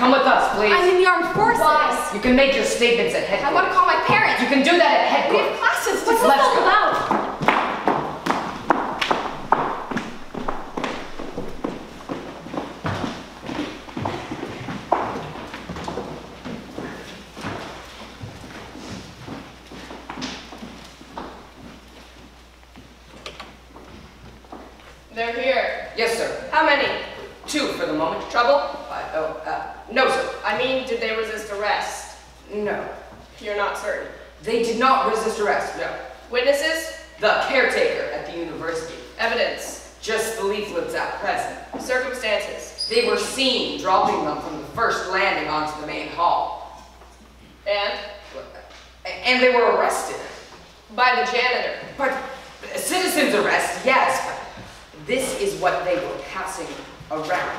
Come with us, please. I'm in the armed forces. Why? You can make your statements at headquarters. I want to call my parents. You can do that at We headquarters. have classes. What's this Let's all go. about? They're here. Yes, sir. How many? 2 for the moment. Trouble? No, sir. I mean, did they resist arrest? No. You're not certain. They did not resist arrest, no. Witnesses? The caretaker at the university. Evidence? Just the leaflets at present. Circumstances? They were seen dropping them from the first landing onto the main hall. And? And they were arrested. By the janitor. But citizens arrest, yes, but this is what they were passing around.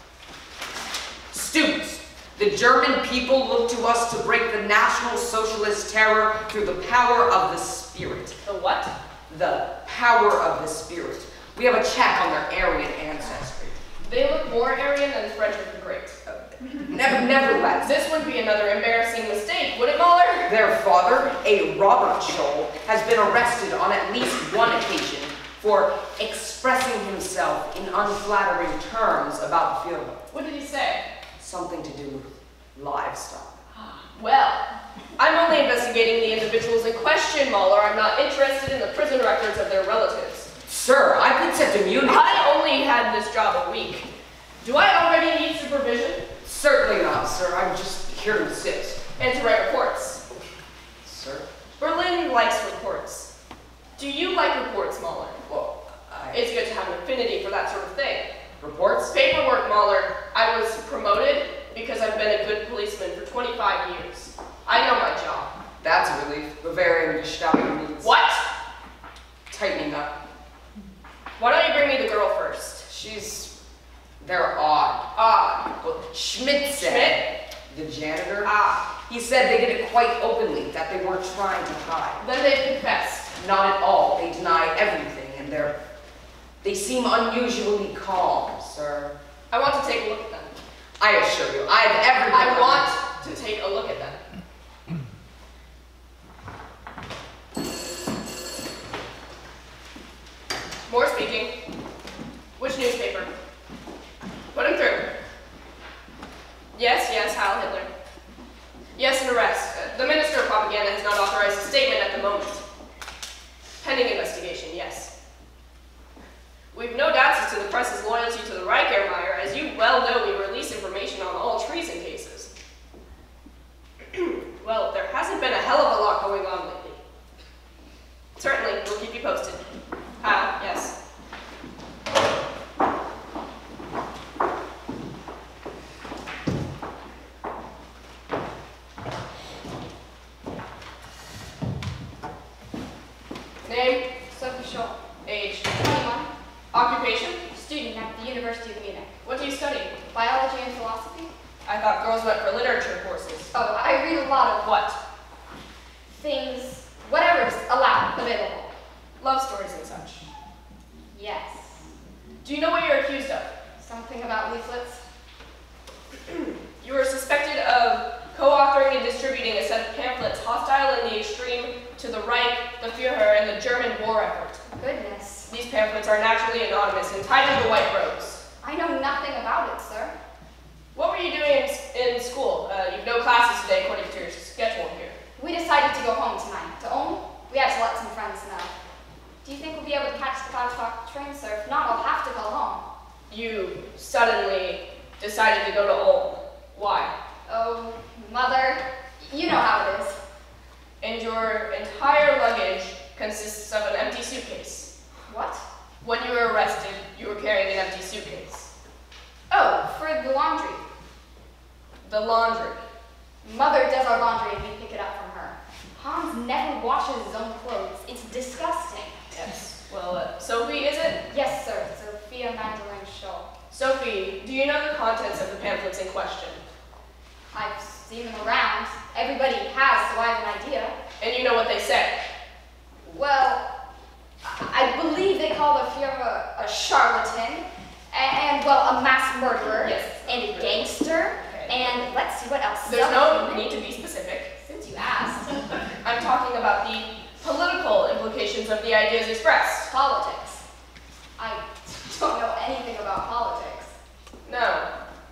Students, the German people look to us to break the National Socialist terror through the power of the spirit. The what? The power of the spirit. We have a check on their Aryan ancestry. They look more Aryan than Frederick the Great. Nevertheless, This would be another embarrassing mistake, would it, Mahler? their father, a Robert Scholl, has been arrested on at least one occasion for expressing himself in unflattering terms about the Führer. What did he say? Something to do with livestock. Well, I'm only investigating the individuals in question, Mahler. I'm not interested in the prison records of their relatives. Sir, I could set immunity. I only had this job a week. Do I already need supervision? Certainly not, sir. I'm just here to assist. And to write reports? Sir? Berlin likes reports. Do you like reports, Mahler? Well, It's good to have an affinity for that sort of thing. Reports? Paperwork, Mahler. I was promoted because I've been a good policeman for 25 years. I know my job. That's a relief. Bavarian Gestapo means What? tightening up. Why don't you bring me the girl first? They're odd. Ah. Well, Schmidt said, the janitor, Ah. he said they did it quite openly, that they weren't trying to hide. Then they've confessed. Not at all. They deny everything, and they seem unusually calm, sir. I want to take a look at them. I assure you, I have everything. I want to take a look at them. More speaking. Which newspaper? Put him through. Yes, Heil Hitler. Yes, an arrest. The Minister of Propaganda has not authorized a statement at the moment. Pending investigation, yes. We've no doubts as to the press's loyalty to the Reich, Herr Meyer. As you well know, we release information on all treason cases. Well, there hasn't been a hell of a lot going on lately. Certainly, we'll keep you posted. Yes. Name? Sophie Scholl, Age? 21, Occupation? student at the University of Munich. What do you study? Biology and philosophy? I thought girls went for literature courses. Oh, I read a lot of What? things, whatever's allowed, available. Love stories and such. Yes. Do you know what you're accused of? Something about leaflets? You are suspected of co-authoring and distributing a set of pamphlets hostile in the extreme to the Reich, the Führer, and the German war effort. Goodness. These pamphlets are naturally anonymous, entitled The White Rose. I know nothing about it, sir. What were you doing in school? You've no classes today, according to your schedule here. We decided to go home tonight. To Ulm, we had to let some friends know. Do you think we'll be able to catch the 5 o'clock train, sir? If not, I'll have to go home. You suddenly decided to go to Ulm. Why? Oh, Mother, you know how it is. And your entire luggage consists of an empty suitcase. What? When you were arrested, you were carrying an empty suitcase. Oh, for the laundry. The laundry. Mother does our laundry and we pick it up from her. Hans never washes his own clothes. It's disgusting. Yes. Well, Sophie, is it? Yes, sir. Sophia Magdalene Scholl. Sophie, do you know the contents of the pamphlets in question? I've seen them around. Everybody has, so I have an idea. And you know what they say? Well, I believe they call the Führer a charlatan, and, well, a mass murderer, Yes. and a gangster, Okay. and about the political implications of the ideas expressed. Politics. I don't know anything about politics. No.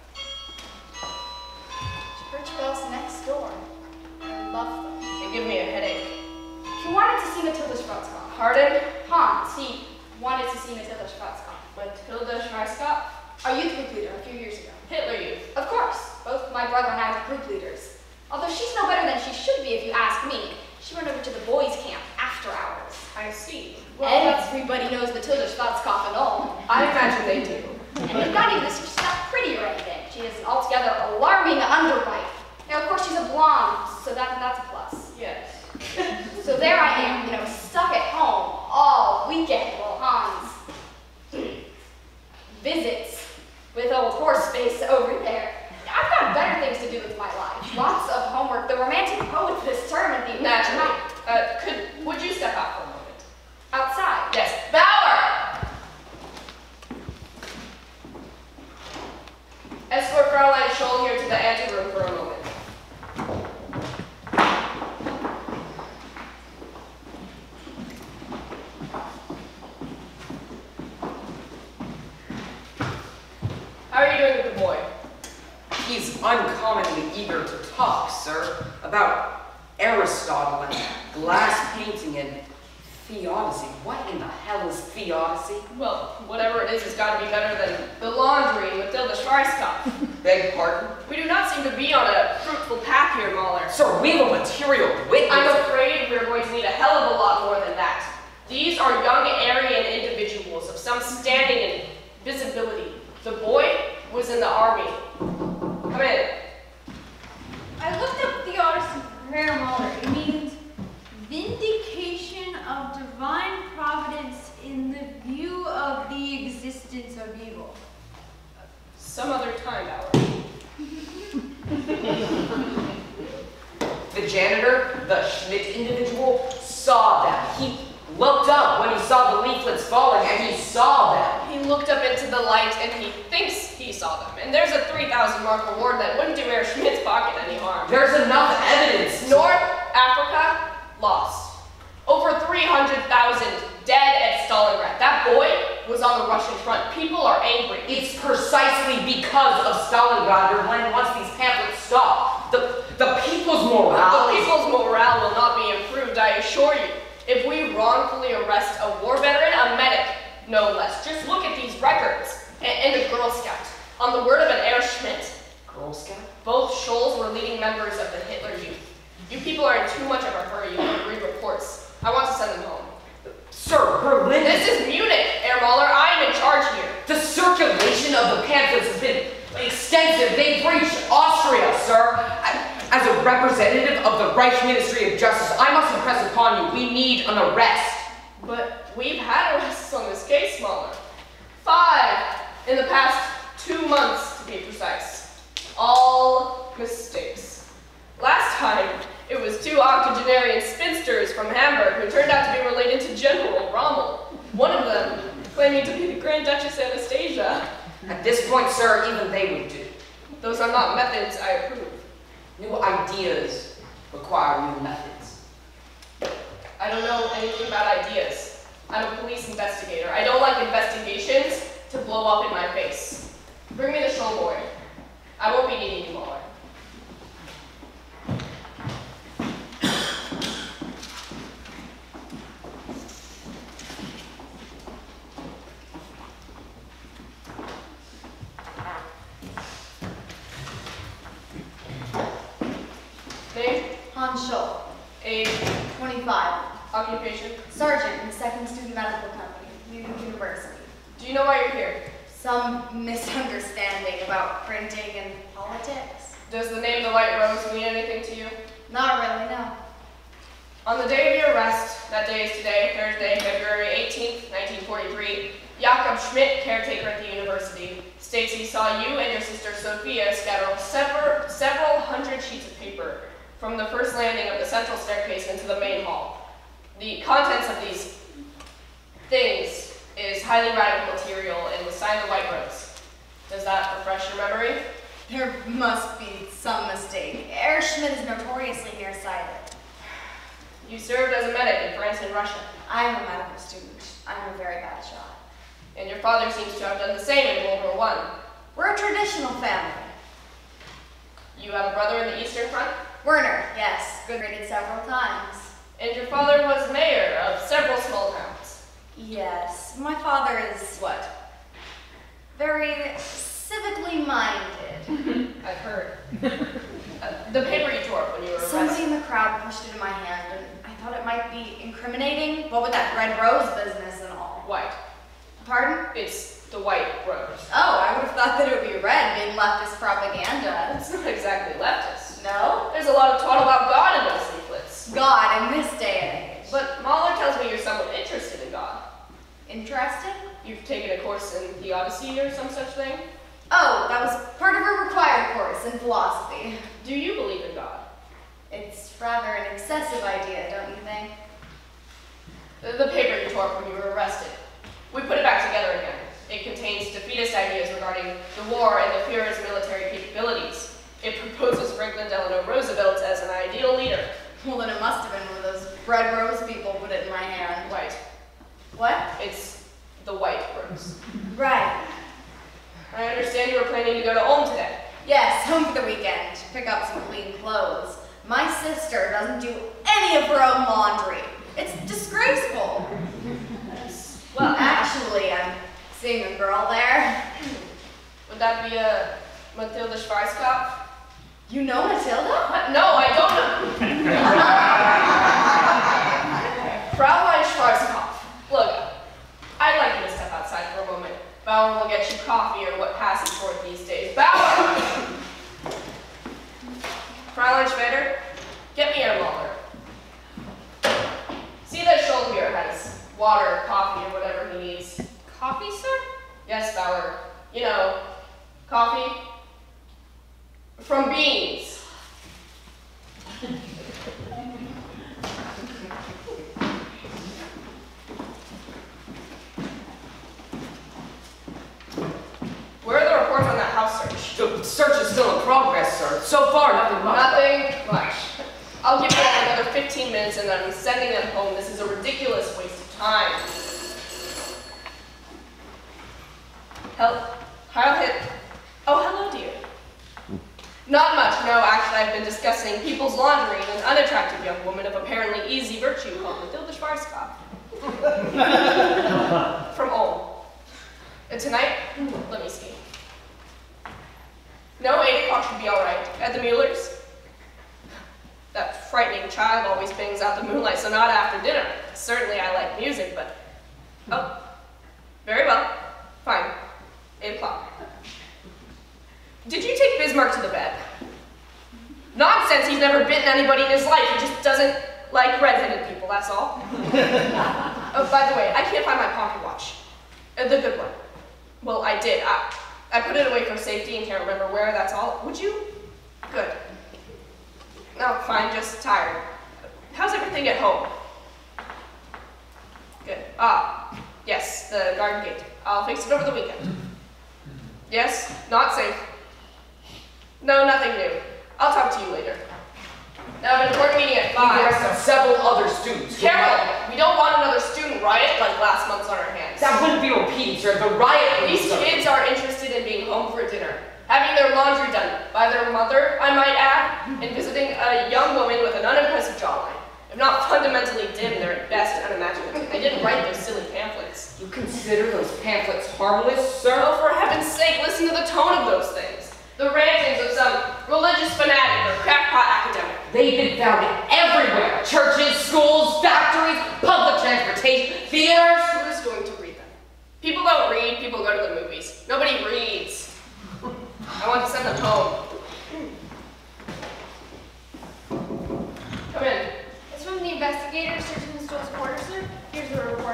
Church bells next door. I love them. They give me a headache. He wanted to see Matilda Schwarzkopf. Pardon? Hans, he wanted to see Matilda Schwarzkopf. Matilda Schwarzkopf? Our youth group leader a few years ago. Hitler Youth. Of course. Both my brother and I were group leaders. Although she's no better than she should be if you ask me. She went over to the boys' camp after hours. I see. Everybody knows Matilda Schwarzkopf and all. I imagine they do. And not even this, she's not pretty or anything. She has an altogether alarming underbite. Now, of course, she's a blonde, so that's a plus. Yes. So there I am, stuck at home all weekend while Hans visits with old Horseface over there. I've got better things to do with my life. Lots of homework, the romantic poets this term, and the Naturally. Would you step out for a moment? outside. Yes. Bauer! Escort Fraulein Scholl here to the anteroom for a moment. How are you doing with the boy? He's uncommonly eager to talk, sir, about Aristotle and glass painting and theodicy. What in the hell is theodicy? Well, whatever it is, it's got to be better than the laundry and Matilda Schwarzkopf. Beg pardon? We do not seem to be on a fruitful path here, Mahler. Sir, we have a material witness. I'm afraid we're going to need a hell of a lot more than that. These are young Aryan individuals of some standing and visibility. The boy was in the army. Come in. I looked up theodicy for Herr Mahler. It means vindication of divine providence in the view of the existence of evil. Some other time, Bauer. The janitor, the Schmidt individual, saw them. He looked up when he saw the leaflets falling, and he saw them. He looked up into the light and he thinks he saw them. And there's a 3,000 mark reward that wouldn't do Herr Schmidt's pocket any harm. There's enough evidence. North Africa, lost. Over 300,000 dead at Stalingrad. That boy was on the Russian front. People are angry. It's precisely because of Stalingrad or when once these pamphlets stop. The people's morale. The people's morale will not be improved, I assure you. If we wrongfully arrest a war veteran, a medic, no less. Just look at these records. And a Girl Scout. On the word of an Herr Schmidt, Girl Scout? both Scholls were leading members of the Hitler Youth. You people are in too much of a hurry. You can read reports. I want to send them home. Sir, Berlin. This is Munich, Herr Mahler. I am in charge here. The circulation of the pamphlets has been extensive. They've reached Austria, sir. As a representative of the Reich Ministry of Justice, I must impress upon you, we need an arrest. But we've had arrests on this case, Mahler. 5 in the past 2 months, to be precise. All mistakes. Last time, it was 2 octogenarian spinsters from Hamburg who turned out to be related to General Rommel. One of them claiming to be the Grand Duchess Anastasia. At this point, sir, even they would do. Those are not methods I approve. New ideas require new methods. I don't know anything about ideas. I'm a police investigator. I don't like investigations to blow up in my face. Bring me the Scholl boy. I won't be needing you, Mahler. Name? Hans Scholl, Age? 25, Occupation? sergeant in the 2nd Student Medical Company, Munich University. Do you know why you're here? Some misunderstanding about printing and politics? Does the name The White Rose mean anything to you? Not really, no. On the day of your arrest, that day is today, Thursday, February 18th, 1943, Jakob Schmidt, caretaker at the university, states he saw you and your sister Sophia scatter several hundred sheets of paper from the first landing of the central staircase into the main hall. The contents of these things is highly radical material and was signed The White Rose. Does that refresh your memory? There must be some mistake. Herr Schmidt is notoriously nearsighted. You served as a medic in France and Russia. I am a medical student. I'm a very bad shot. And your father seems to have done the same in World War I. We're a traditional family. You have a brother in the Eastern Front? Werner, yes, graduated several times. And your father was mayor of several small towns. Yes, my father is What? very civically minded. I've heard. The paper you tore up when you were Somebody arrested. in the crowd pushed it in my hand, and I thought it might be incriminating. What with that red rose business and all? White. Pardon? It's the white rose. Oh, I would have thought that it would be red, being leftist propaganda. It's not exactly leftist. No? There's a lot of talk about God in those leaflets. God in this day and age. But Mahler tells me you're somewhat interested in God. Interested? You've taken a course in theodicy or some such thing? Oh, that was part of a required course in philosophy. Do you believe in God? It's rather an excessive idea, don't you think? The paper you tore up when you were arrested. We put it back together again. It contains defeatist ideas regarding the war and the Führer's military capabilities. It proposes Franklin Delano Roosevelt as an ideal leader. Well, then it must have been one of those red rose people put it in my hand. White. What? It's the white rose. Right. I understand you were planning to go to Ulm today. Yes, home for the weekend. Pick up some clean clothes. My sister doesn't do any of her own laundry. It's disgraceful. Well, actually, I'm seeing a girl there. Would that be a Matilda Schwarzkopf? You know Matilda? No, I don't know. Fraulein Schwarzkopf. Look, I'd like you to step outside for a moment. Bauer will get you coffee or what passes for it these days. Bauer! Fraulein Schweder, get me a Mahler. See that Schulbier has water, coffee, or whatever he needs. Coffee, sir? Yes, Bauer. You know, coffee from beans. Where are the reports on that house search? The search is still in progress, sir. So far, nothing much. Nothing much. I'll give you all another 15 minutes and then I'm sending them home. This is a ridiculous waste of time. Oh, hello, dear. Not much, no. Actually, I've been discussing people's laundry and an unattractive young woman of apparently easy virtue called Matilda Schwarzkopf. From Ulm. And tonight, let me see. No, 8 o'clock should be all right. At the Mueller's. That frightening child always bangs out the Moonlight Sonata after dinner. Certainly I like music, but... Oh, very well. Fine. 8 o'clock. Did you take Bismarck to the bed? Nonsense, he's never bitten anybody in his life. He just doesn't like red-headed people, that's all. Oh, by the way, I can't find my pocket watch. The good one. Well, I did. I put it away for safety and can't remember where, that's all. Would you? Good. No, fine, just tired. How's everything at home? Good. Yes, the garden gate. I'll fix it over the weekend. Yes, not safe. No, nothing new. I'll talk to you later. Now, I have an important meeting at 5. The rest of several other students. Careful! We don't want another student riot like last month's on our hands. That wouldn't be repeated, sir. The riot These sir. kids are interested in being home for dinner, having their laundry done by their mother, I might add, and visiting a young woman with an unimpressive jawline. If not fundamentally dim, they're at best unimaginative. They didn't write those silly pamphlets. You consider those pamphlets harmless, sir? Oh, for heaven's sake, listen to the tone of those things. The rantings of some religious fanatic or crackpot academic. They've been found everywhere. Churches, schools, factories, public transportation, theaters. Who is going to read them? People don't read, people go to the movies. Nobody reads. I want to send them home. Come in. It's from the investigators searching the store's quarters, sir. Here's the report.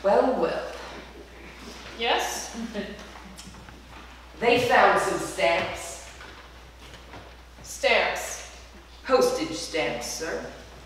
Well, well. Yes? They found some stamps. Stamps. Postage stamps, sir.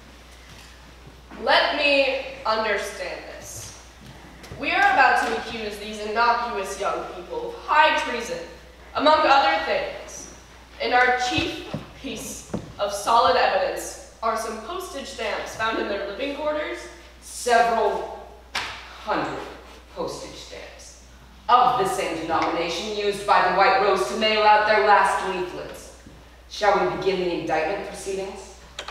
Let me understand this. We are about to accuse these innocuous young people of high treason, among other things. And our chief piece of solid evidence are some postage stamps found in their living quarters. Several hundred postage stamps of the same denomination used by the White Rose to mail out their last leaflets. Shall we begin the indictment proceedings?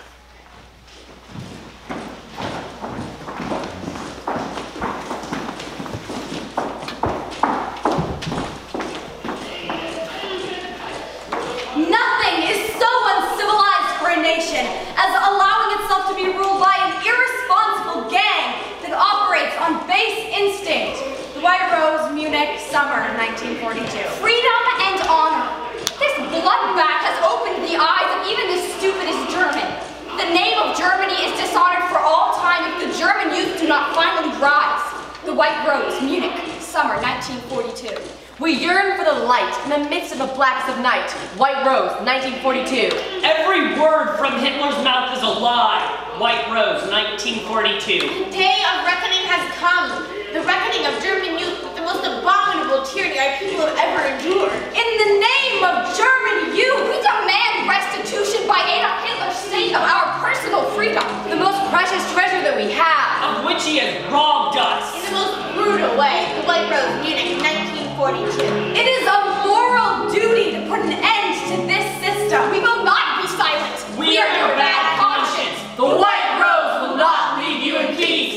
Nothing is so uncivilized for a nation as allowing itself to be ruled by an irresponsible gang that operates on base instinct. The White Rose, Munich, summer 1942. Freedom and honor. This bloodbath has opened the eyes of even the stupidest German. The name of Germany is dishonored for all time if the German youth do not finally rise. The White Rose, Munich, summer 1942. We yearn for the light in the midst of the blackness of night. White Rose, 1942. Every word from Hitler's mouth is a lie. White Rose, 1942. The day of reckoning has come. The reckoning of German youth with the most abominable tyranny our people have ever endured. In the name of German youth, we demand restitution by Adolf Hitler's state of our personal freedom, the most precious treasure that we have. Of which he has robbed us. In the most brutal way, the White Rose, Munich, 1942. It is a moral duty to put an end to this system. We will not be silent. We are your bad conscience. The White Rose will not leave you in peace.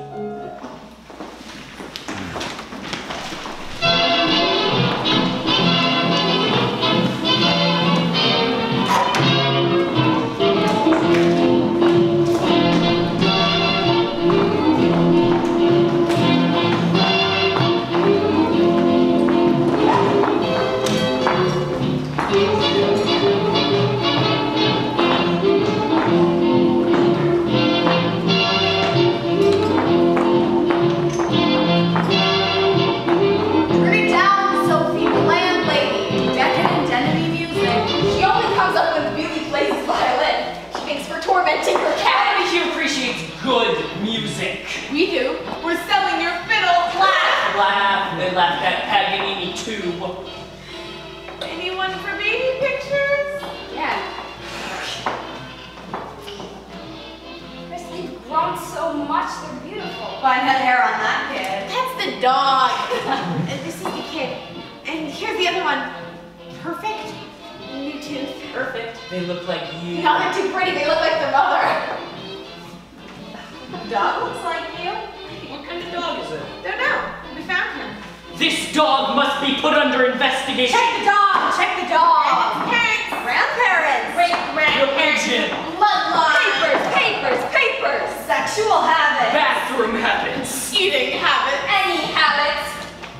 Good music. We do. We're selling your fiddle. Laugh. Laugh. They left that Paganini too. Anyone for baby pictures? Yeah. Chris, they've grown so much, they're beautiful. Fine head hair on that kid. That's the dog. And this is the kid. And here's the other one. Perfect. New tooth. Perfect. They look like you. No, they're too pretty. They look like their mother. Dog looks like you. What kind of dog is it? Don't know. We found him. This dog must be put under investigation. Check the dog. Check the dog. Parents. Grandparents. Religion. Bloodline. Papers. Sexual habits. Bathroom habits. Eating habits. Any habits.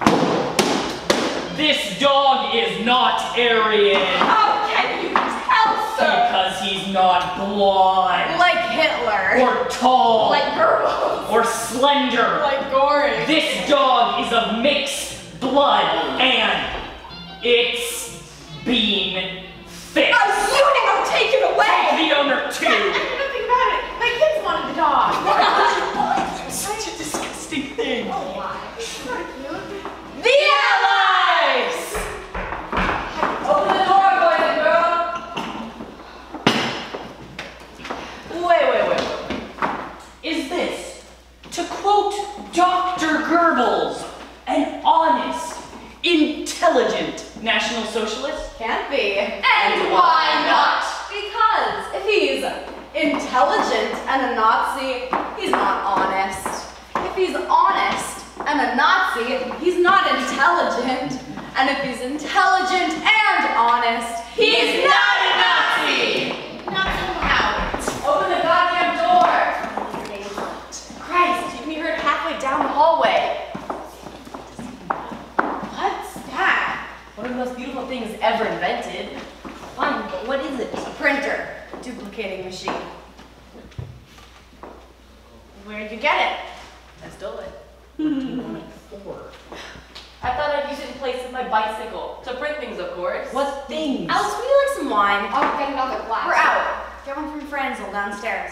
This dog is not Aryan. How can you tell, sir? Because he's not blonde. Like Hitler. Or tall. Like girls. Or slender. Like Goring. This dog is of mixed blood and it's being fixed. A eunuch will take it away. The owner I too. didn't think about it. My kids wanted the dog. Such a disgusting thing. The Allies! Open the door, boys and girls. Wait. Is this, to quote Dr. Goebbels, an honest, intelligent National Socialist? Can't be. And why not? Because if he's intelligent and a Nazi, he's not honest. If he's honest and a Nazi, he's not intelligent. And if he's intelligent and honest, he's not a Nazi! Not somehow. Open the goddamn door! Christ, you can be heard halfway down the hallway. What's that? One of the most beautiful things ever invented. Fun, but what is it? A printer. Duplicating machine. Where'd you get it? I stole it. do you want it for? I thought I'd use it in place of my bicycle. To print things, of course. What things? Alex, would you like some wine? I'll get another glass. We're out. Get one from Franzel downstairs.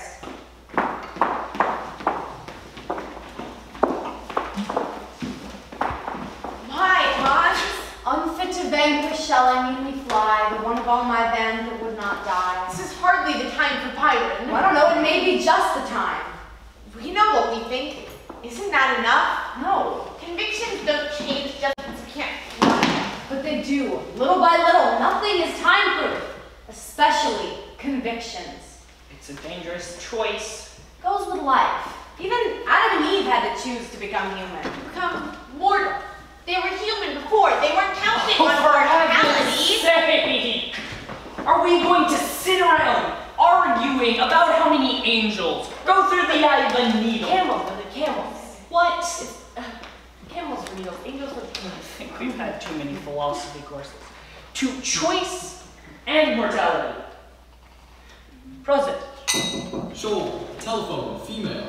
Why, Hans? Unfit to vanquish shall I meanly fly, the one of all my band that would not die. This is hardly the time for Byron. Well, I don't know, it may be just the time. We know what we think. Isn't that enough? No, Convictions don't change just because we can't fly. but they do. Little by little, nothing is time-proof, especially convictions. It's a dangerous choice. Goes with life. Even Adam and Eve had to choose to become human. Become mortal. They were human before. They weren't counting Oh, on for heaven's mortality. sake! Are we going to sit around arguing about how many angels go through the eye of a needle? Camels are the camels. What? Camels are needles, angels are I think we've had too many philosophy courses. To choice and mortality. Prosit. Shoal, telephone, female.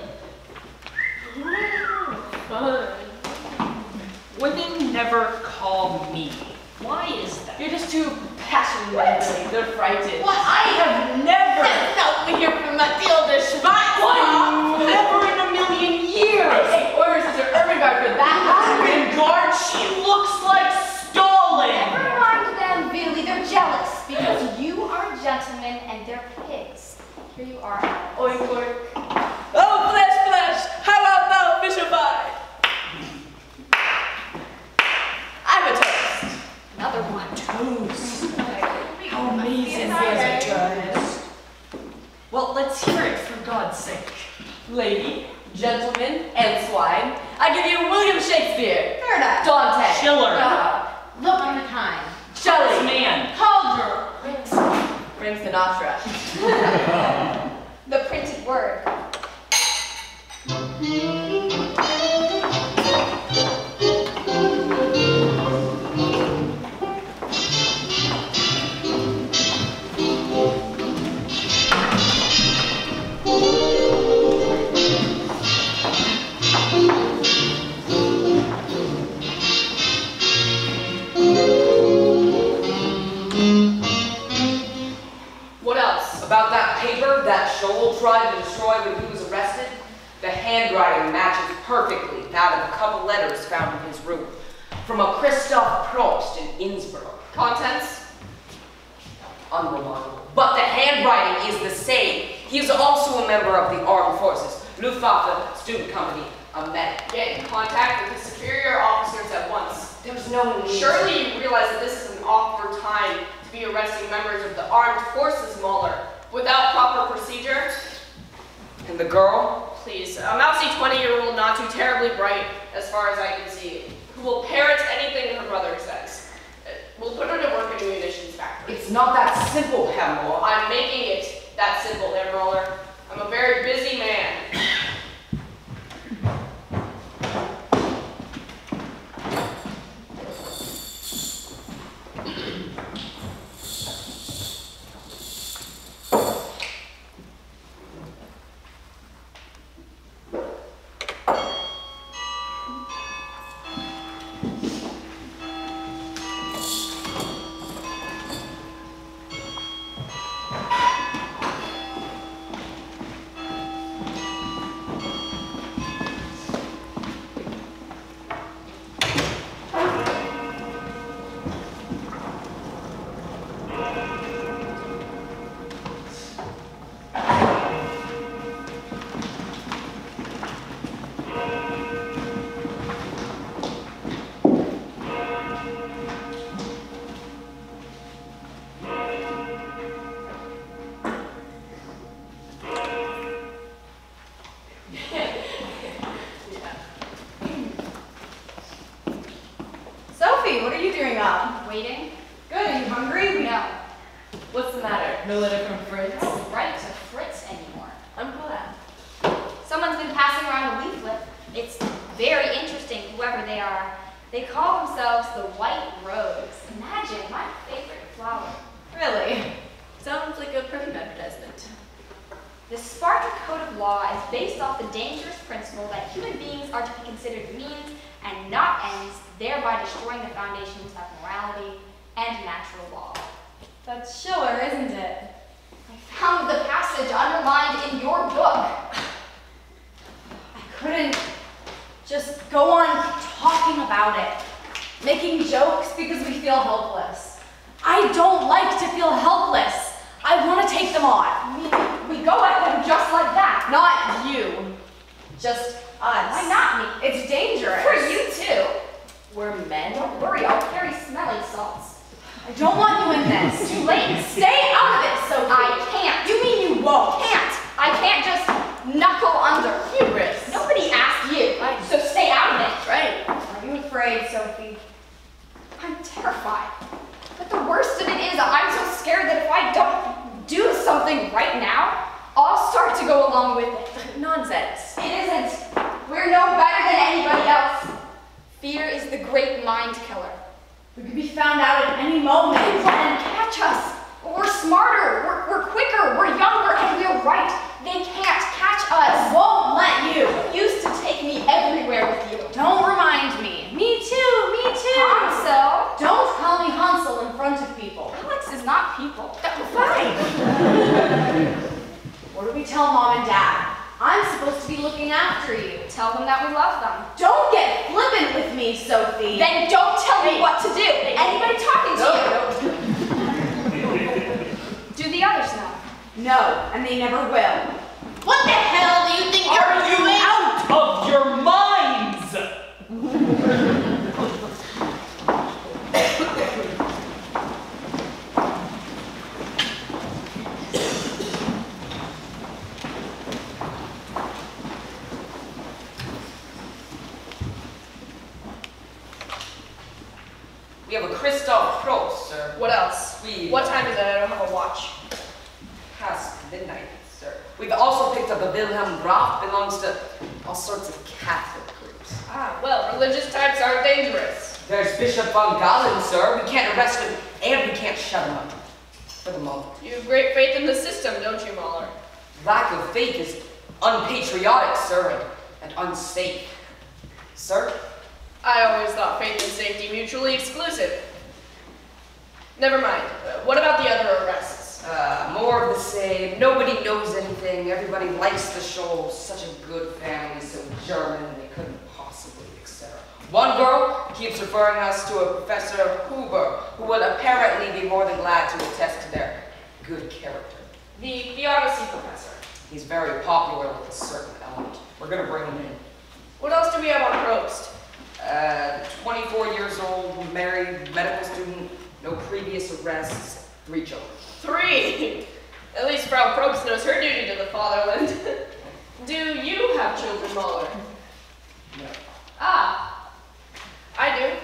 Women never call me. Why is that? You're just too passionate, really. They're frightened. What? I have never. That's not what you're from Matilda Schweitz. What? Never in a million years. Hey, orders Mr. Ermengarde for that. Ermengarde, she looks like Stalin. Never mind them, Billy. They're jealous because you are gentlemen and they're pigs. Here you are, Alex. Oink, oink. Oh, flesh, flesh. How about thou, Bishop I? I'm a toast. Another one. Toast. How amazing is a toast. Well, let's hear it for God's sake. Lady, gentleman, and swine, I give you William Shakespeare, Fair enough. Dante, Schiller. Look on the time. Shelley, Man. Calder. Frank Sinatra. The printed word. What else? About that paper that Shoal tried to destroy when he was arrested, the handwriting matches perfectly that of a couple letters found in his room from a Christoph Probst in Innsbruck. Contents? Unremarkable. But the handwriting is the same. He is also a member of the armed forces, Luftwaffe Student Company, a medic. Get in contact with the superior officers at once. There's no need. Surely you realize that this is an awkward time to be arresting members of the armed forces, Mueller, without proper procedure. And the girl? Please, a mousy 20-year-old, not too terribly bright, as far as I can see, who will parrot anything her brother says. We'll put her to work in a munitions factory. It's not that simple, Herr Mueller. I'm making it that simple, Herr Mueller. I'm a very busy man. Sophie, what are you doing up? Waiting? Good, are you hungry? No. What's the matter? No letter from Fritz? I don't write to Fritz anymore. I'm glad. Someone's been passing around a leaflet. It's very interesting, whoever they are. They call themselves the White Rose. Imagine, my favorite flower. Really? Sounds like a perfume advertisement. The Spartan Code of Law is based off the dangerous principle that human beings are to be considered means and not ends, thereby destroying the foundations of morality and natural law. That's Schiller, isn't it? I found the passage underlined in your book. I couldn't just go on talking about it, making jokes because we feel helpless. I don't like to feel helpless. I want to take them on. We go at them just like that. Not you. Just us. Why not me? It's dangerous. For you too. We're men. Don't worry, I'll carry smelling salts. I don't want you in this. Too late. Stay out of it, Sophie. I can't. You mean you won't? Can't. I can't just knuckle under. Hubris. Nobody asked you, so stay out of it. Right. Are you afraid, Sophie? I'm terrified. But the worst of it is I'm so scared that if I don't do something right now, I'll start to go along with it. Nonsense. It isn't. We're no better than anybody else. Fear is the great mind killer. We could be found out at any moment. They can catch us. We're smarter, we're quicker, we're younger, and we're right. They can't catch us. Won't let you. You used to take me everywhere with you. Don't remind me. Me too, me too. Hansel. Don't call me Hansel in front of people. Alex is not people. Fine. What do we tell Mom and Dad? I'm supposed to be looking after you. Tell them that we love them. Don't get flippant with me, Sophie. Then don't tell me what to do. Anybody talking to you. Do the others know? No, and they never will. What the hell do you think you're doing? Out of your minds! We have a Christoph Probst, sir. What else? What time is it? I don't have a watch. Past midnight, sir. We've also picked up a Wilhelm Graf, belongs to all sorts of Catholic groups. Ah, well, religious types aren't dangerous. There's Bishop von Galen, sir. We can't arrest him, and we can't shut him up. For the moment. You have great faith in the system, don't you, Mahler? Lack of faith is unpatriotic, sir, and unsafe. Sir? I always thought faith and safety mutually exclusive. Never mind. What about the other arrests? More of the same. Nobody knows anything. Everybody likes the show. Such a good family, so German, they couldn't possibly, etc. One girl keeps referring us to a Professor Huber, who would apparently be more than glad to attest to their good character. The Odyssey professor. He's very popular with a certain element. We're gonna bring him in. What else do we have on Probst? 24 years old, married, medical student, no previous arrests, 3 children. 3! At least Frau Probst knows her duty to the fatherland. Do you have children, Mahler? No. Ah, I do.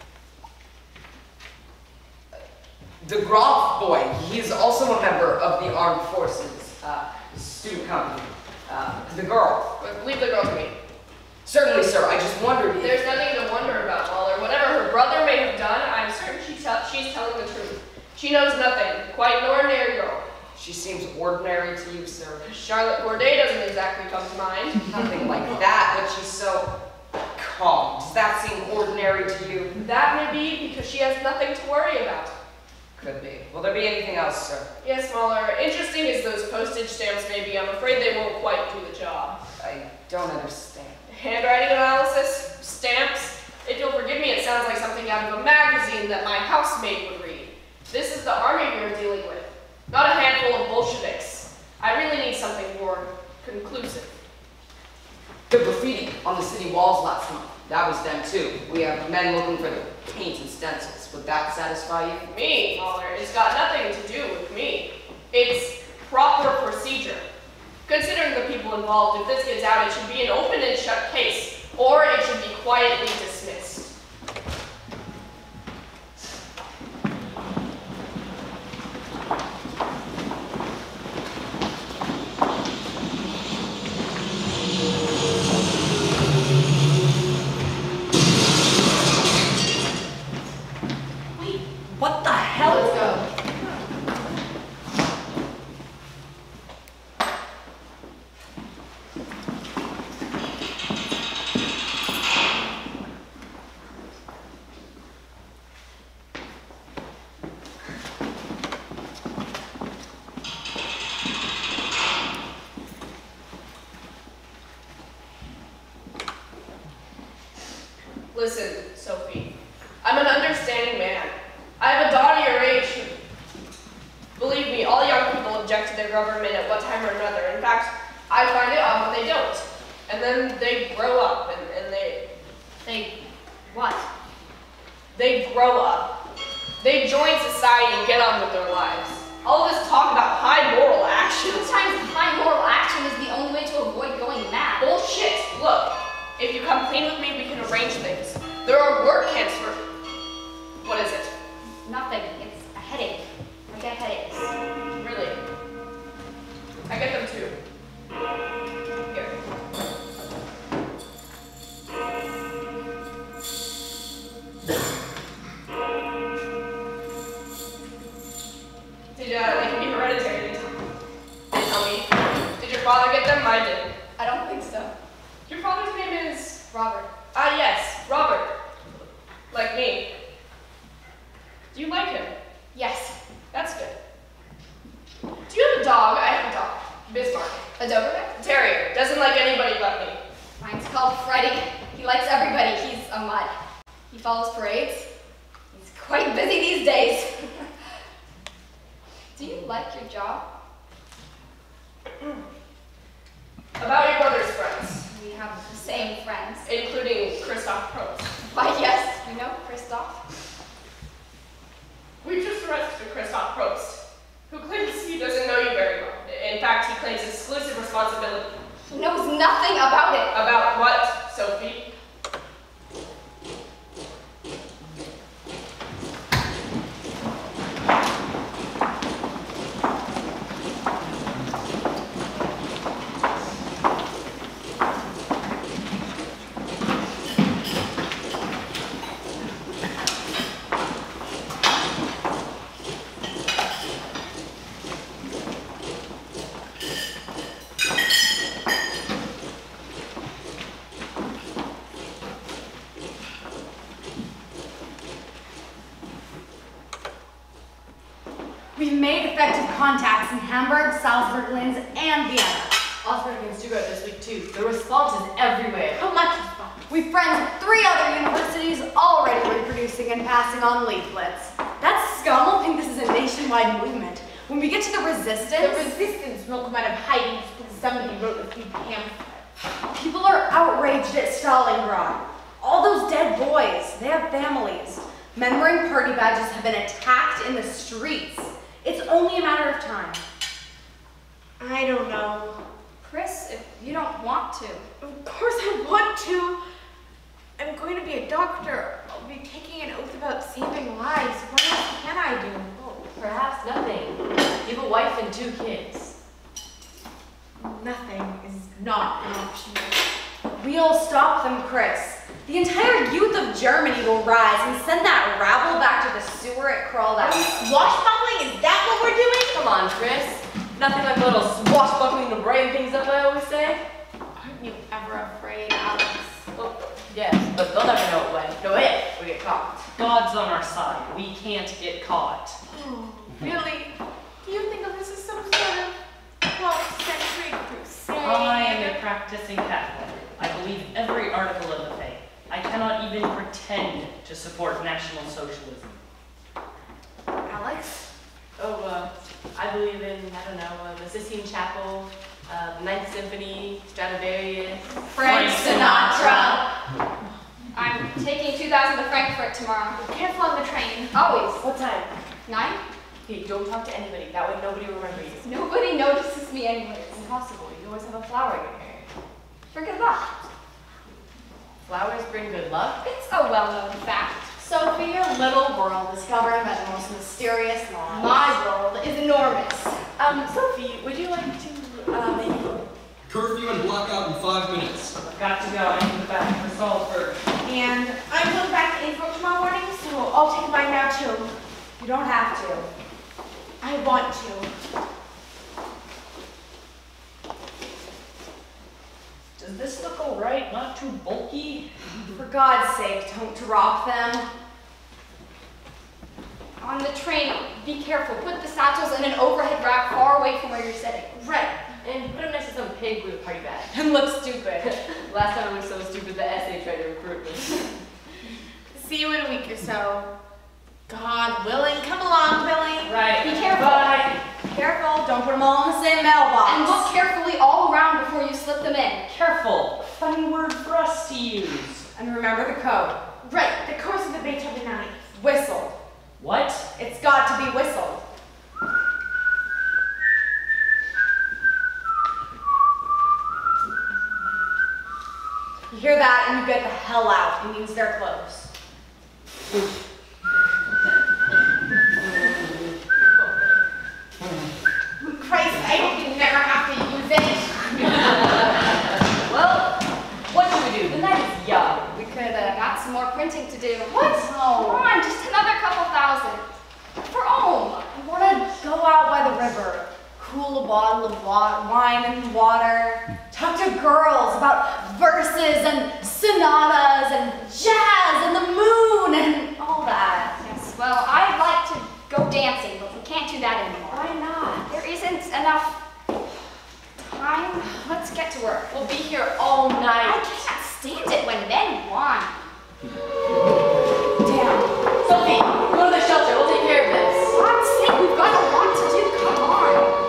The Graf boy, he's also a member of the armed forces, student company. The girl. But leave the girl to me. Certainly, sir, I just wondered if... There's nothing to wonder about, Mahler. Whatever her brother may have done, I'm certain she's telling the truth. She knows nothing. Quite an ordinary girl. She seems ordinary to you, sir. Charlotte Corday doesn't exactly come to mind. Nothing like that, but she's so calm. Does that seem ordinary to you? That may be because she has nothing to worry about. Could be. Will there be anything else, sir? Yes, Mahler. Interesting as those postage stamps may be, I'm afraid they won't quite do the job. I don't understand. Handwriting analysis? Stamps? If you'll forgive me, it sounds like something out of a magazine that my housemaid would read. This is the army we're dealing with, not a handful of Bolsheviks. I really need something more conclusive. The graffiti on the city walls last month. That was them too. We have men looking for the paint and stencils. Would that satisfy you? Me, Mahler, it's got nothing to do with me. It's proper procedure. Considering the people involved, if this gets out, it should be an open and shut case, or it should be quietly dismissed. What the hell? Let's go. Listen, Sophie. I'm an understanding man. I have a daughter your age who, believe me, all young people object to their government at one time or another. In fact, I find it odd when they don't. And then they grow up and they What? They grow up. They join society and get on with their lives. All of this talk about high moral action. Sometimes high moral action is the only way to avoid going mad. Bullshit. Look, if you come clean with me, we can arrange things. There are work camps for... What is it? Nothing. It's a headache. I get headaches. Really? I get them too. Here. They can be hereditary. They tell me. Did your father get them? I did. I don't think so. Your father's name is... Robert. Ah, yes, Robert. Like me. Do you like him? Yes. That's good. Do you have a dog? I have a dog. Bismarck. A Doberman? A terrier. Doesn't like anybody but me. Mine's called Freddy. He likes everybody. He's a mutt. He follows parades. He's quite busy these days. Do you like your job? About your brother's friends. We have the same friends. Including Christoph Probst. Why, yes, you know Christoph. We just arrested Christoph Probst, who claims he doesn't know you very well. In fact, he claims exclusive responsibility. He knows nothing about it. About what, Sophie? We've made effective contacts in Hamburg, Salzburg, Linz, and Vienna. Osborne and Stuttgart this week too. The response is everywhere. How much response? We've friends with 3 other universities already reproducing and passing on leaflets. That scum will think this is a nationwide movement. When we get to the resistance... The resistance will come out of hiding because somebody wrote a few pamphlets. People are outraged at Stalingrad. All those dead boys, they have families. Men wearing party badges have been attacked in the streets. It's only a matter of time. I don't know. Chris, if you don't want to. Of course I want to. I'm going to be a doctor. I'll be taking an oath about saving lives. What else can I do? Oh, perhaps nothing. You have a wife and 2 kids. Nothing is not an option. We'll stop them, Chris. The entire youth of Germany will rise and send that rabble back to the sewer it crawled out of. Swashbuckling? Is that what we're doing? Come on, Chris. Nothing like a little swashbuckling to brighten things up, I always say. Aren't you ever afraid, Alex? Well, yes, but they'll never know when. No, if we get caught. God's on our side. We can't get caught. Oh, really? Do you think of this as some sort of 12th century crusade? I am a practicing Catholic. I believe every article of the faith. I cannot even pretend to support National Socialism. Alex? Oh, I believe in, I don't know, the Sistine Chapel, the Ninth Symphony, Stradivarius. Frank Sinatra. I'm taking 2,000 to Frankfurt tomorrow. Careful on the train. Always. What time? 9? Hey, don't talk to anybody. That way nobody will remember you. Nobody notices me anyways. It's impossible. You always have a flower in your hair. For good luck. Flowers bring good luck. It's a well-known fact. Sophie, your little world is governed by the most mysterious laws. My world is enormous. Sophie, would you like to, maybe... Curfew and blackout in 5 minutes. I've got to go. I need to go back for Salzburg. And I'm going back to April tomorrow morning, so I'll take mine now too. You don't have to. I want to. Does this look alright? Not too bulky? For God's sake, don't drop them. On the train, be careful. Put the satchels in an overhead rack far away from where you're sitting. Right. And put them next to some pig with a party bag. And look stupid. Last time I was so stupid the essay tried to recruit me. See you in a week or so. God willing. Come along, Billy. Right. Be careful. Bye. Careful, don't put them all in the same mailbox. And look carefully all around before you slip them in. Careful. Funny word for us to use. And remember the code. Right, the course of the Beethoven Ninth. Whistled. What? It's got to be whistled. You hear that and you get the hell out. It means they're closed. Christ, I hope you never have to use it. Well, what should we do? The night is young. We could got some more printing to do. What? Come on, just another couple thousand. For Ohm. I want to go out by the river, cool a bottle of wine and water, talk to girls about verses and sonatas and jazz and the moon and all that. Yes, well, I'd like to go dancing, but we can't do that anymore. Why not? There isn't enough time. Let's get to work. We'll be here all I night. can't stand it when men whine. Damn. Sophie, go to the shelter. We'll take care of this. I'm saying we've got a lot to do. Come on.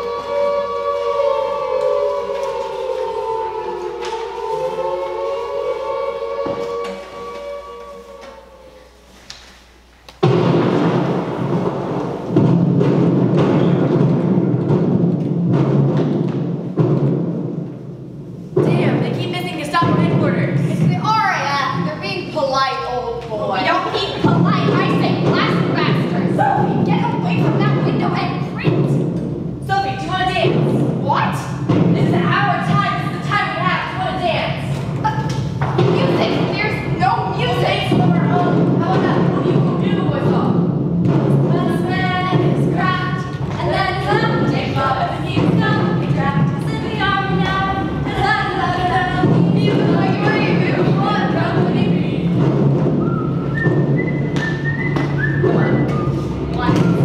Damn, they keep missing Gestapo headquarters. It's the RAF. They're being polite, old boy. We don't need polite. I say blast bastards. Sophie, get away from that window and print. Sophie, do you want to dance? What? This is our time. This is the time we have. Do you want to dance? Music. There's no music. Of our own. How about that? What do you do with them? This man is cracked, and then some take up and he's some. He cracked his in the arm now. You like what you do? What company be? Come on. What?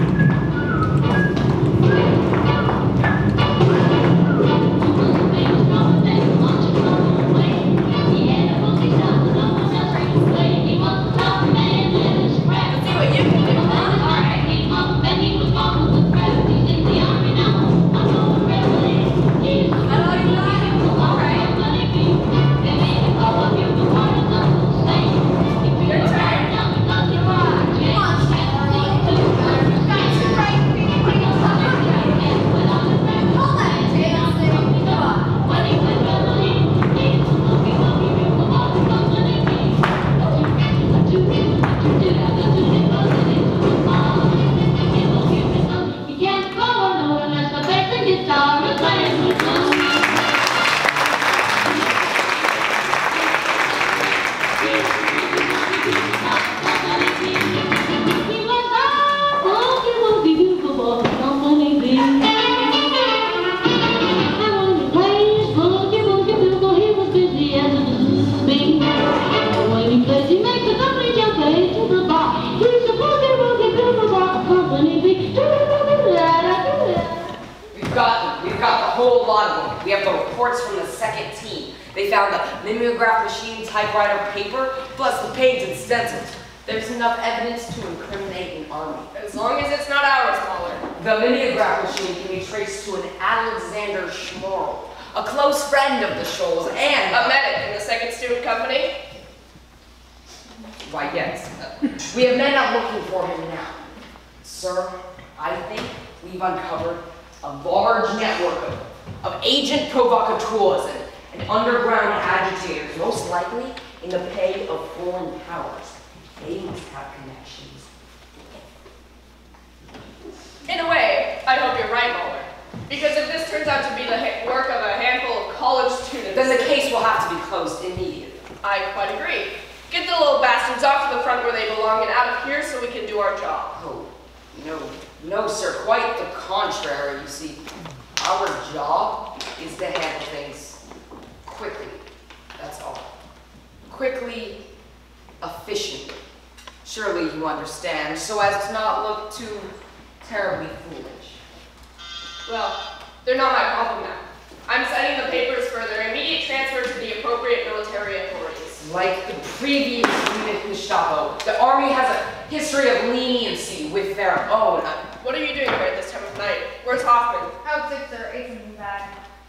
Let's see what you can do, huh? We've got the whole lot of them. We have the reports from the second team. They found the mimeograph machine, typewriter, paper, plus the paint and stencils. There's enough evidence to incriminate an army. As long as it's not ours, Mahler. The mimeograph machine can be traced to an Alexander Schmorl, a close friend of the Scholls and A medic in the 2nd Student Company. Why, yes. We have men out looking for him now. Sir, I think we've uncovered a large network of agent provocateurs and underground agitators, most likely in the pay of foreign powers. They must have connections. In a way, I hope you're right, Mahler. Because if this turns out to be the work of a handful of college students, Then the case will have to be closed immediately. I quite agree. Get the little bastards off to the front where they belong and out of here so we can do our job. Oh, no, sir, quite the contrary. You see, our job is to handle things quickly. That's all. Quickly, efficiently. Surely you understand, so as to not look too terribly foolish. Well, they're not my problem now. I'm sending the papers for their immediate transfer to the appropriate military authorities. Like the previous unit Gestapo, the Army has a history of leniency with their own. What are you doing here at this time of night? Where's Hoffman? Out 6 or 8 in bad.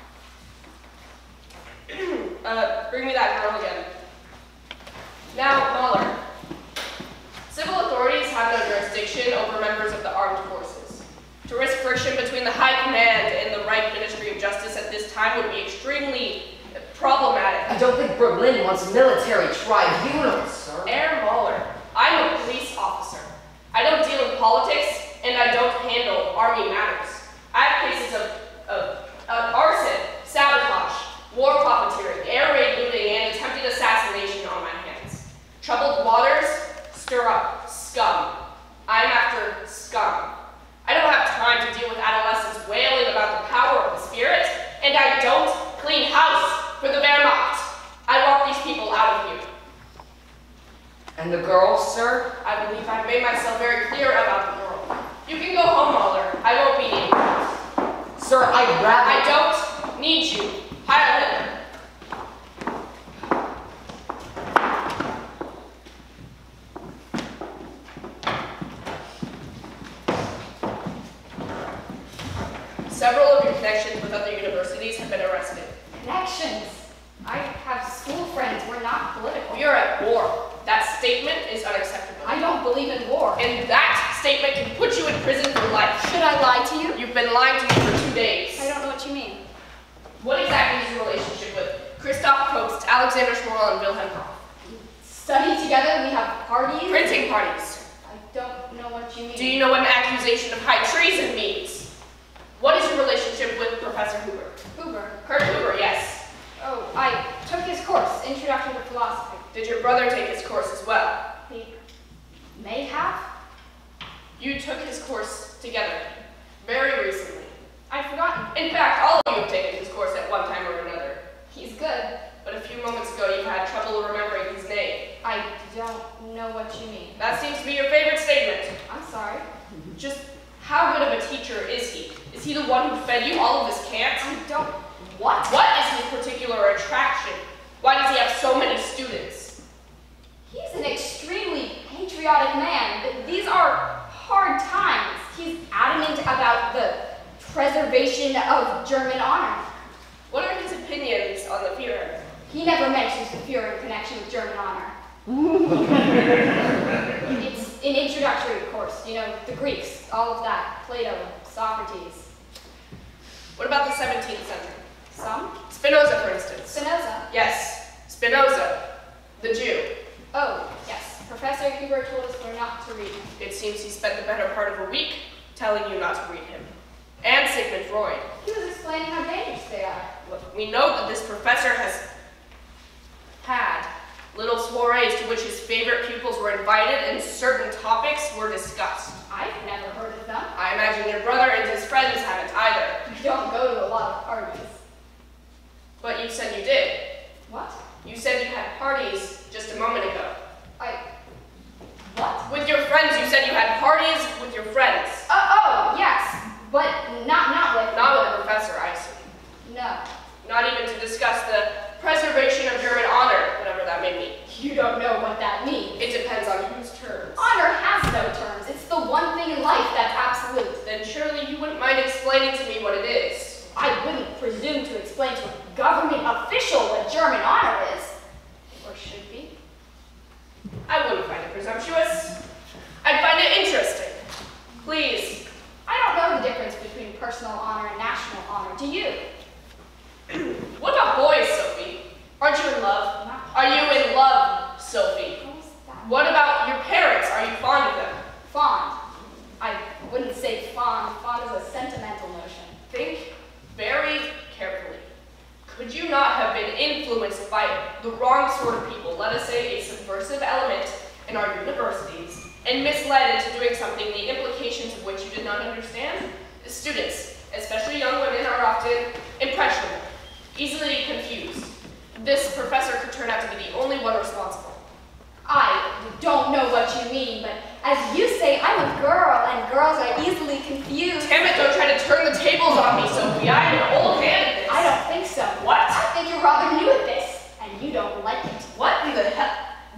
Bring me that girl again. Now, Mahler. Civil authorities have no jurisdiction over members of the armed forces. To risk friction between the High Command and the Reich Ministry of Justice at this time would be extremely problematic. I don't think Berlin wants military tribunals, sir. Herr Mahler, I'm a police officer. I don't deal in politics, and I don't handle army matters. I have cases of arson, sabotage, war profiteering, air raid looting, and attempted assassination on my hands. Troubled waters stir up scum. I'm after scum. I don't have time to deal with adolescents wailing about the power of the spirit, and I don't clean house for the Wehrmacht. I want these people out of here. And the girl, sir? I believe I've made myself very clear about the girl. You can go home, Mahler. I won't be needed. Sir, I'd rather... I don't need you. Heil Hitler. Several of your connections with other universities have been arrested. Connections. I have school friends. We're not political. We are at war. That statement is unacceptable. I don't believe in war. And that statement can put you in prison for life. Should I lie to you? You've been lying to me for 2 days. I don't know what you mean. What exactly is your relationship with Christoph Probst, Alexander Schmorl, and Wilhelm Hoff? Study together. We have parties. Printing parties. I don't know what you mean. Do you know what an accusation of high treason means? What is your relationship with Professor Huber? Huber. Kurt Huber, yes. Oh, I took his course, Introduction to Philosophy. Did your brother take his course as well? He may have. You took his course together, very recently. I've forgotten. In fact, all of you have taken his course at one time or another. He's good. But a few moments ago, you had trouble remembering his name. I don't know what you mean. That seems to be your favorite statement. I'm sorry. Just how good of a teacher is he? Is he the one who fed you all of his cants? I don't. What? What is his particular attraction? Why does he have so many students? He's an extremely patriotic man. These are hard times. He's adamant about the preservation of German honor. What are his opinions on the Führer? He never mentions the Führer in connection with German honor. It's an introductory course, you know, the Greeks, all of that, Plato, Socrates. What about the 17th century? Some? Spinoza, for instance. Spinoza. Yes, Spinoza, the Jew. Oh, yes. Professor Huber told us we're not to read him. It seems he spent the better part of a week telling you not to read him. And Sigmund Freud. He was explaining how dangerous they are. We know that this professor has had little soirees to which his favorite pupils were invited and certain topics were discussed. I've never heard of them. I imagine your brother and his friends haven't either. We don't go to a lot of parties. But you said you did. What? You said you had parties just a moment ago. What? With your friends, you said you had parties with your friends. Oh, yes. But not with... Not with the professor, I assume. No. Not even to discuss the preservation of German honor, whatever that may mean. You don't know what that means. It depends on whose terms. Honor has no terms. It's the one thing in life that's absolute. Then surely you wouldn't mind explaining to me what it is. I wouldn't presume to explain to a government official what German honor is. Or should be. I wouldn't find it presumptuous. I'd find it interesting. Please. I don't know the difference between personal honor and national honor. Do you? What about boys, Sophie? Aren't you in love? Not Are you in love, Sophie? What's that? What about your parents? Are you fond of them? Fond. I wouldn't say fond. Fond is a sentimental notion. Think very carefully. Could you not have been influenced by the wrong sort of people, let us say a subversive element in our universities, and misled into doing something the implications of which you did not understand? Students, especially young women, are often impressionable, easily confused. This professor could turn out to be the only one responsible. I don't know what you mean, but as you say, I'm a girl, and girls are easily confused. Damn it, don't try to turn the tables on me, Sophie. I am an old hand at this. I don't think so. What? I think you're rather new at this, and you don't like it. What in the hell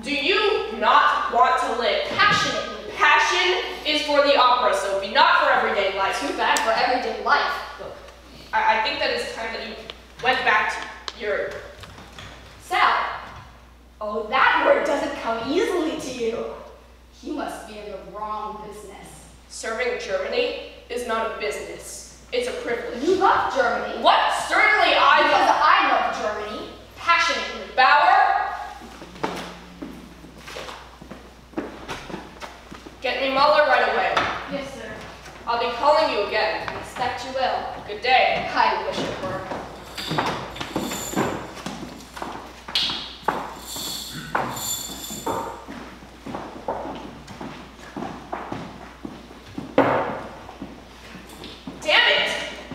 Do you not want to live? Passionately. Passion is for the opera, Sophie, not for everyday life. Too bad for everyday life. Look, I think that it's time that you went back to your... Sal. Oh, that word doesn't come easily to you. You must be in the wrong business. Serving Germany is not a business. It's a privilege. You love Germany. What? Certainly I Because love... I love Germany. Passionately. Bauer? Get me Muller right away. Yes, sir. I'll be calling you again. I expect you will. Good day. I wish it were. Damn it!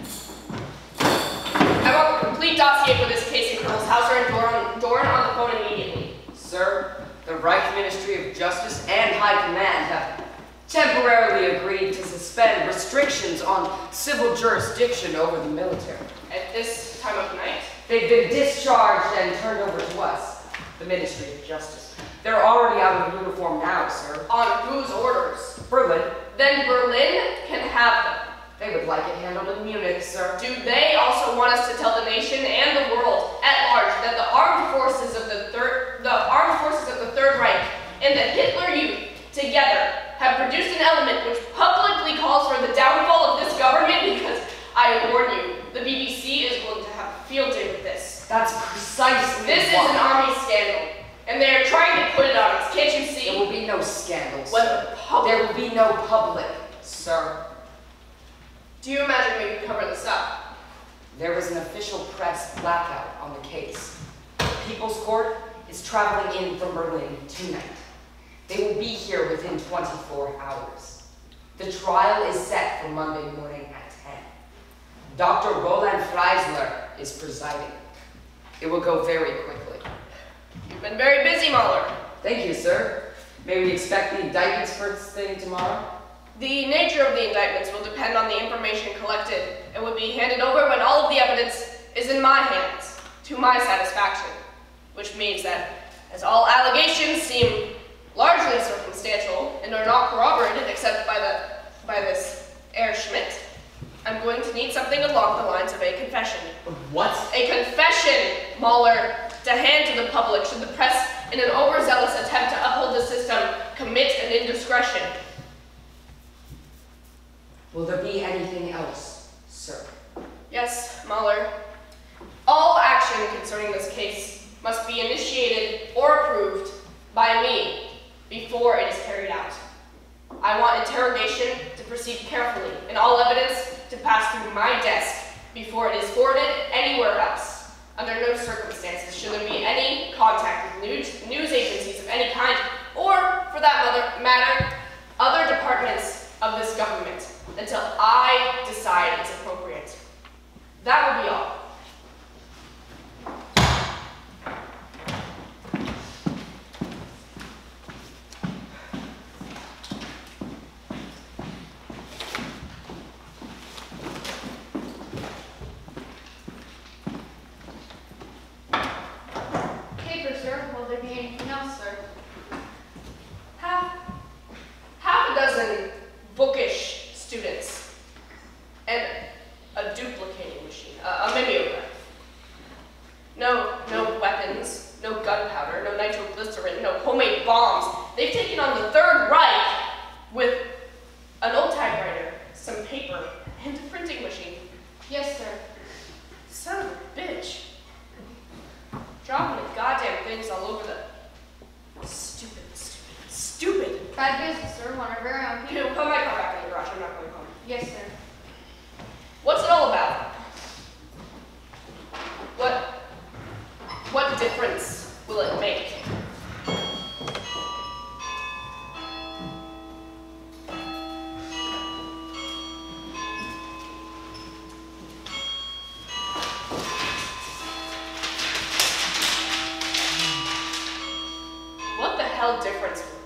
I want the complete dossier for this case in Colonels Hauser and Dorn on the phone immediately. Sir, the Reich Ministry of Justice and High Command have temporarily agreed to suspend restrictions on civil jurisdiction over the military. At this time of night? They've been discharged and turned over to us, the Ministry of Justice. They're already out of uniform now, sir. On whose orders? Berlin. Then Berlin can have them. They would like it handled in Munich, sir. Do they also want us to tell the nation and the world at large that the armed forces of the Third Reich and the Hitler Youth together have produced an element which publicly calls for the downfall of this government? Because I warn you, the BBC is going to have a field day with this. That's precisely This is why. an army scandal, and they are trying to put it on us. Can't you see? There will be no scandals. When the public... There will be no public, sir. Do you imagine we could cover this up? There is an official press blackout on the case. The People's Court is traveling in from Berlin tonight. They will be here within 24 hours. The trial is set for Monday morning at 10. Dr. Roland Freisler is presiding. It will go very quickly. You've been very busy, Mahler. Thank you, sir. May we expect the indictments first thing tomorrow? The nature of the indictments will depend on the information collected and will be handed over when all of the evidence is in my hands, to my satisfaction. Which means that, as all allegations seem largely circumstantial and are not corroborated except by this Herr Schmidt, I'm going to need something along the lines of a confession. What? A confession, Mahler, to hand to the public should the press, in an overzealous attempt to uphold the system, commit an indiscretion. Will there be anything else, sir? Yes, Mahler. All action concerning this case must be initiated or approved by me before it is carried out. I want interrogation to proceed carefully and all evidence to pass through my desk before it is forwarded anywhere else. Under no circumstances should there be any contact with news agencies of any kind, or, for that matter, other departments of this government, until I decide it's appropriate. That will be all. Paper, sir. Will there be anything else, sir? Half a dozen bookish students and a duplicating machine, a mimeograph. No weapons, no gunpowder, no nitroglycerin, no homemade bombs. They've taken on the Third Reich with an old typewriter, some paper, and a printing machine. Yes, sir. Son of a bitch. Dropping the goddamn things all over the... Stupid. Bad business, sir. Want our very own You know, put my car back in the garage. I'm not going home. Yes, sir. What's it all about? What difference will it make? What the hell difference will